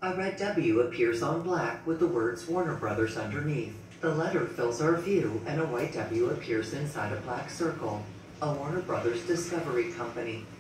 A red W appears on black with the words Warner Brothers underneath. The letter fills our view and a white W appears inside a black circle. A Warner Brothers Discovery Company.